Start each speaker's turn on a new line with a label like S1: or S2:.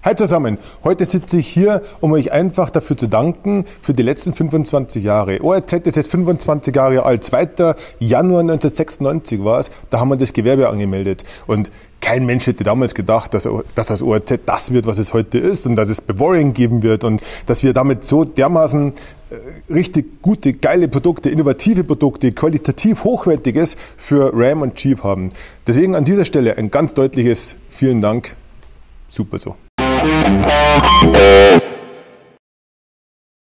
S1: Hi zusammen, heute sitze ich hier, um euch einfach dafür zu danken, für die letzten 25 Jahre. ORZ ist jetzt 25 Jahre alt, 2. Januar 1996 war es, da haben wir das Gewerbe angemeldet. Und kein Mensch hätte damals gedacht, dass das ORZ das wird, was es heute ist und dass es Bavarian geben wird und dass wir damit so dermaßen richtig gute, geile Produkte, innovative Produkte, qualitativ hochwertiges für Ram und Jeep haben. Deswegen an dieser Stelle ein ganz deutliches Vielen Dank. Super so.